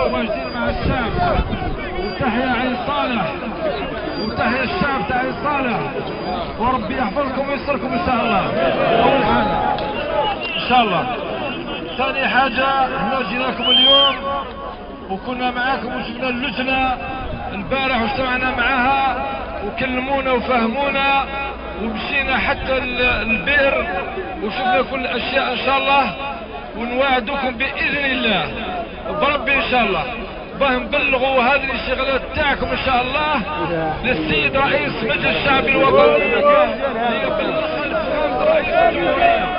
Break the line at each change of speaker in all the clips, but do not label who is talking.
واجدين مع الشعب، وتحيا عين صالح، وتحيا الشعب تاع عين صالح، وربي يحفظكم ويستركم ان شاء الله. اول حاجه ان شاء الله. ثاني حاجه احنا جيناكم اليوم وكنا معاكم وشفنا اللجنه البارح واجتمعنا معها وكلمونا وفهمونا ومشينا حتى البئر وشفنا كل الاشياء ان شاء الله، ونوعدكم باذن الله بربي ان شاء الله باه نبلغوا هذه الشغلات تاعكم ان شاء الله للسيد رئيس مجلس الشعب الوطني ليبلغها لفخامة رئيس الجمهورية.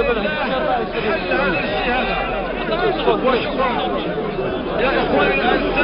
وشكرا يا اخواني الان.